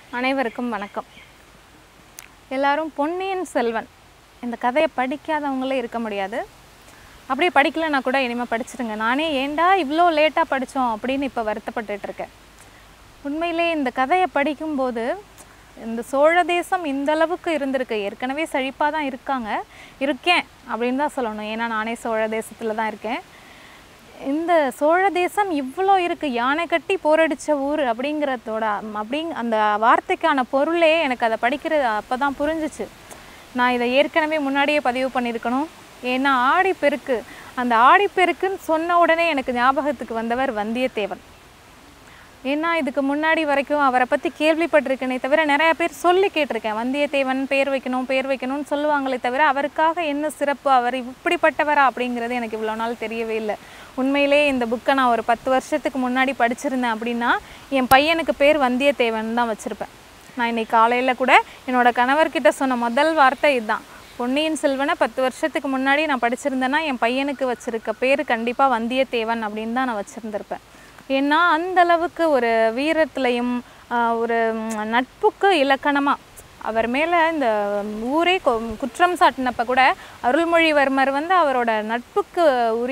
அனைவருக்கும் வணக்கம். எல்லாரும் பொன்னியின் செல்வன் இந்த கதையை படிக்காதவங்களே இருக்க முடியாது. அப்படியே படிக்கலைன்னா கூட இனிமேல் படிச்சிருங்க. நானே ஏண்டா இவ்வளோ லேட்டாக படித்தோம் அப்படின்னு இப்போ வருத்தப்பட்டுருக்கேன். உண்மையிலே இந்த கதையை படிக்கும்போது இந்த சோழ தேசம் இந்த அளவுக்கு இருந்திருக்கு. ஏற்கனவே செழிப்பாக தான் இருக்கேன் அப்படின்னு தான் சொல்லணும். ஏன்னா நானே சோழ தேசத்தில் தான் இருக்கேன். இந்த சோழ தேசம் இவ்வளோ இருக்குது, யானை கட்டி போரடித்த ஊர் அப்படிங்கிறதோட அந்த வார்த்தைக்கான பொருளே எனக்கு அதை படிக்கிறது அப்போ தான் புரிஞ்சிச்சு. நான் இதை ஏற்கனவே முன்னாடியே பதிவு பண்ணியிருக்கணும். ஏன்னா ஆடிப்பெருக்கு, அந்த ஆடிப்பெருக்குன்னு சொன்ன உடனே எனக்கு ஞாபகத்துக்கு வந்தவர் வந்தியத்தேவன். ஏன்னா இதுக்கு முன்னாடி வரைக்கும் அவரை பற்றி கேள்விப்பட்டிருக்கேனே தவிர நிறையா பேர் சொல்லி கேட்டிருக்கேன். வந்தியத்தேவன் பேர் வைக்கணும்னு சொல்லுவாங்களே தவிர அவருக்காக என்ன சிறப்பு, அவர் இப்படிப்பட்டவரா அப்படிங்கிறது எனக்கு இவ்வளோ நாள் தெரியவே இல்லை. உண்மையிலே இந்த புக்கை நான் ஒரு 10 வருஷத்துக்கு முன்னாடி படிச்சிருந்தேன் அப்படின்னா என் பையனுக்கு பேர் வந்தியத்தேவன் தான் வச்சுருப்பேன். நான் இன்றைக்கி காலையில் கூட என்னோடய கணவர்கிட்ட சொன்ன முதல் வார்த்தை இதுதான். பொன்னியின் செல்வனை 10 வருஷத்துக்கு முன்னாடி நான் படிச்சிருந்தேன்னா என் பையனுக்கு வச்சுருக்க பேர் கண்டிப்பாக வந்தியத்தேவன் அப்படின்னு தான் நான் வச்சுருந்துருப்பேன். ஏன்னா அந்தளவுக்கு ஒரு வீரத்துலையும் ஒரு நட்புக்கு இலக்கணமாக அவர் மேலே இந்த ஊரே குற்றம் சாட்டினப்போ கூட அருள்மொழிவர்மர் அவரோட நட்புக்கு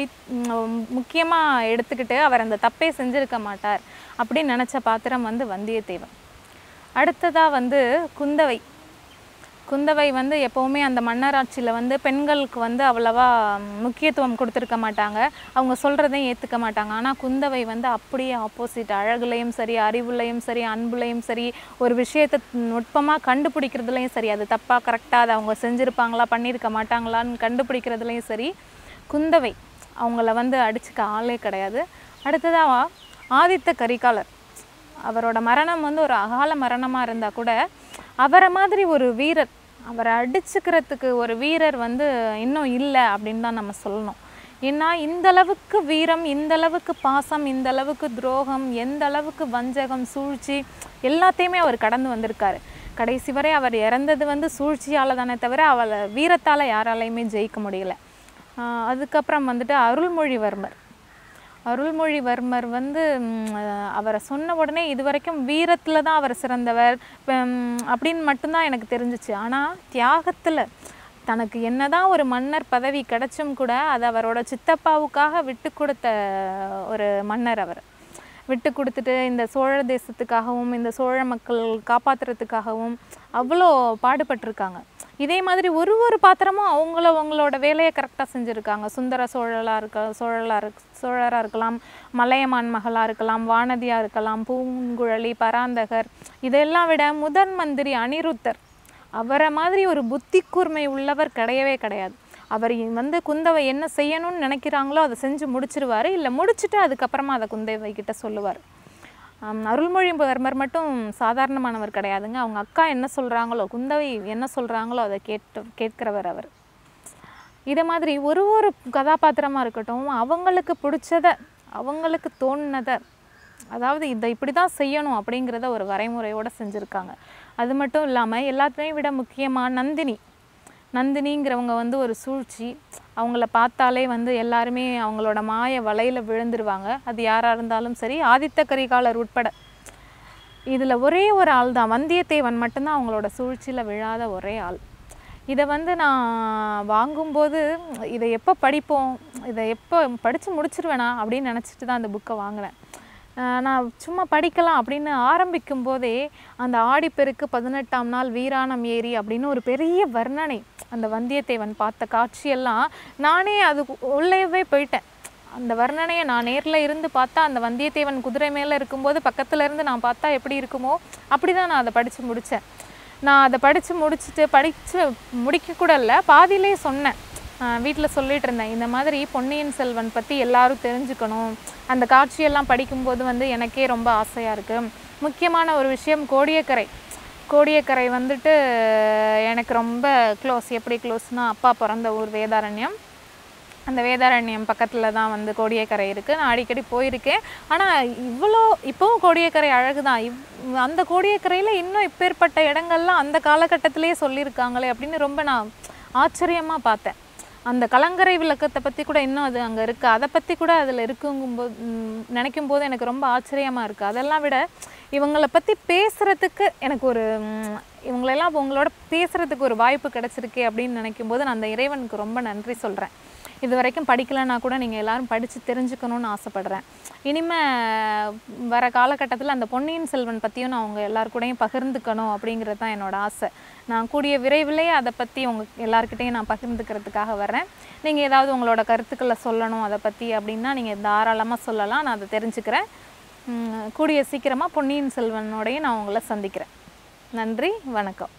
முக்கியமாக எடுத்துக்கிட்டு அவர் அந்த தப்பே செஞ்சுருக்க மாட்டார் அப்படின்னு நினச்ச பாத்திரம் வந்தியத்தேவன். அடுத்ததாக குந்தவை எப்போவுமே அந்த மன்னராட்சியில் பெண்களுக்கு அவ்வளவா முக்கியத்துவம் கொடுத்துருக்க மாட்டாங்க. அவங்க சொல்கிறதையும் ஏற்றுக்க மாட்டாங்க. ஆனால் குந்தவை அப்படியே ஆப்போசிட். அழகுலையும் சரி, அறிவுலையும் சரி, அன்புலையும் சரி, ஒரு விஷயத்தை நுட்பமாக கண்டுபிடிக்கிறதுலையும் சரி, அது தப்பாக கரெக்டாக அதை அவங்க செஞ்சுருப்பாங்களா பண்ணியிருக்க மாட்டாங்களான்னு கண்டுபிடிக்கிறதுலையும் சரி, குந்தவை அவங்கள அடிச்சுக்க ஆளே கிடையாது. அடுத்ததாக ஆதித்த கரிகாலர், அவரோட மரணம் ஒரு அகால மரணமாக இருந்தால் கூட அவரை மாதிரி ஒரு வீரர், அவரை அடிச்சுக்கிறதுக்கு ஒரு வீரர் இன்னும் இல்லை அப்படின்னு தான் நம்ம சொல்லணும். ஏன்னா இந்தளவுக்கு வீரம், இந்தளவுக்கு பாசம், இந்தளவுக்கு துரோகம், எந்த அளவுக்கு வஞ்சகம், சூழ்ச்சி எல்லாத்தையுமே அவர் கடந்து வந்திருக்காரு. கடைசி வரை அவர் இறந்தது சூழ்ச்சியால் தானே தவிர அவளை வீரத்தால் யாராலையுமே ஜெயிக்க முடியல. அதுக்கப்புறம் அருள்மொழிவர்மர் அவரை சொன்ன உடனே இது வரைக்கும் வீரத்தில் தான் அவர் சிறந்தவர் அப்படின்னு மட்டும்தான் எனக்கு தெரிஞ்சிச்சு. ஆனால் தியாகத்தில் தனக்கு என்னதான் ஒரு மன்னர் பதவி கிடைச்சும் கூட அது அவரோட சித்தப்பாவுக்காக விட்டு கொடுத்த ஒரு மன்னர். அவர் விட்டு கொடுத்துட்டு இந்த சோழ தேசத்துக்காகவும் இந்த சோழ மக்கள் காப்பாற்றுறதுக்காகவும் அவ்வளோ பாடுபட்டிருக்காங்க. இதே மாதிரி ஒரு பாத்திரமும் அவங்களோட வேலையை கரெக்டாக செஞ்சுருக்காங்க. சுந்தர சோழராக இருக்கலாம், மலையமான் மகளாக இருக்கலாம், வானதியாக இருக்கலாம், பூங்குழலி, பராந்தகர், இதெல்லாம் விட முதன் மந்திரி அனிருத்தர், அவரை மாதிரி ஒரு புத்தி கூர்மை உள்ளவர் கிடையவே கிடையாது. அவர் குந்தவை என்ன செய்யணும்னு நினைக்கிறாங்களோ அதை செஞ்சு முடிச்சிருவார். இல்லை முடிச்சுட்டு அதுக்கப்புறமா அதை குந்தவை கிட்ட சொல்லுவார். அருள்மொழிவர்மர் மட்டும் சாதாரணமானவர் கிடையாதுங்க. அவங்க அக்கா என்ன சொல்கிறாங்களோ, குந்தவை என்ன சொல்கிறாங்களோ அதை கேட்கிறவர் அவர். இதை மாதிரி ஒரு கதாபாத்திரமாக இருக்கட்டும், அவங்களுக்கு பிடிச்சதை, அவங்களுக்கு தோணுனதை, அதாவது இதை இப்படி தான் செய்யணும் அப்படிங்கிறத ஒரு வரைமுறையோடு செஞ்சுருக்காங்க. அது மட்டும் இல்லாமல் எல்லாத்தையும் விட முக்கியமாக நந்தினிங்கிறவங்க ஒரு சூழ்ச்சி. அவங்கள பார்த்தாலே எல்லாருமே அவங்களோட மாய வலையில் விழுந்துருவாங்க. அது யாராக இருந்தாலும் சரி, ஆதித்த கரிகாலர் உட்பட. இதில் ஒரே ஒரு ஆள் தான், வந்தியத்தேவன் மட்டும்தான் அவங்களோட சூழ்ச்சியில் விழாத ஒரே ஆள். இதை நான் வாங்கும்போது இதை எப்போ படிப்போம், இதை எப்போ படித்து முடிச்சிருவேனா அப்படின்னு நினச்சிட்டு தான் அந்த புக்கை வாங்கினேன். நான் சும்மா படிக்கலாம் அப்படின்னு ஆரம்பிக்கும் போதே அந்த ஆடிப்பெருக்கு 18ஆம் நாள் வீராணம் ஏறி அப்படின்னு ஒரு பெரிய வர்ணனை, அந்த வந்தியத்தேவன் பார்த்த காட்சியெல்லாம் நானே அது உள்ளேவே போயிட்டேன். அந்த வர்ணனையை நான் நேரில் இருந்து பார்த்தா, அந்த வந்தியத்தேவன் குதிரை மேலே இருக்கும்போது பக்கத்தில் இருந்து நான் பார்த்தா எப்படி இருக்குமோ அப்படி தான் நான் அதை படித்து முடித்தேன். நான் அதை படித்து முடிக்க கூட இல்லை, பாதியிலே சொன்னேன். வீட்டில் சொல்லிகிட்டு இருந்தேன், இந்த மாதிரி பொன்னியின் செல்வன் பற்றி எல்லாரும் தெரிஞ்சுக்கணும், அந்த காட்சியெல்லாம் படிக்கும்போது எனக்கே ரொம்ப ஆசையாக இருக்குது. முக்கியமான ஒரு விஷயம் கோடியக்கரை எனக்கு ரொம்ப க்ளோஸ். எப்படி க்ளோஸ்னால், அப்பா பிறந்த ஊர் வேதாரண்யம். அந்த வேதாரண்யம் பக்கத்தில் தான் கோடியக்கரை இருக்குது. நான் அடிக்கடி போயிருக்கேன். ஆனால் இப்போவும் கோடியக்கரை அழகு தான். அந்த கோடியக்கரையில் இன்னும் இப்பேற்பட்ட இடங்கள்லாம் அந்த காலகட்டத்திலே சொல்லியிருக்காங்களே அப்படின்னு ரொம்ப நான் ஆச்சரியமாக பார்த்தேன். அந்த கலங்கரை விளக்கத்தை பற்றி கூட இன்னும் அது அங்கே இருக்குது. அதை பற்றி கூட அதில் இருக்குங்கும்போது நினைக்கும் போது எனக்கு ரொம்ப ஆச்சரியமாக இருக்குது. அதெல்லாம் விட இவங்களை பற்றி பேசுகிறதுக்கு எனக்கு ஒரு இவங்களெல்லாம் உங்களோட பேசுகிறதுக்கு ஒரு வாய்ப்பு கிடச்சிருக்கே அப்படின்னு நினைக்கும் போது நான் அந்த இறைவனுக்கு ரொம்ப நன்றி சொல்கிறேன். இது வரைக்கும் படிக்கலைன்னா கூட நீங்கள் எல்லோரும் படித்து தெரிஞ்சுக்கணுன்னு ஆசைப்பட்றேன். இனிமேல் வர காலகட்டத்தில் அந்த பொன்னியின் செல்வன் பற்றியும் நான் உங்கள் எல்லாருக்கூடையும் பகிர்ந்துக்கணும் அப்படிங்கிறது தான் என்னோடய ஆசை. நான் கூடிய விரைவிலே அதை பற்றி உங்கள் எல்லாருக்கிட்டையும் நான் பகிர்ந்துக்கிறதுக்காக வர்றேன். நீங்கள் ஏதாவது உங்களோட கருத்துக்களை சொல்லணும் அதை பற்றி அப்படின்னா நீங்கள் தாராளமாக சொல்லலாம். நான் அதை தெரிஞ்சுக்கிறேன். கூடிய சீக்கிரமாக பொன்னியின் செல்வனோடையும் நான் உங்களை சந்திக்கிறேன். நன்றி, வணக்கம்.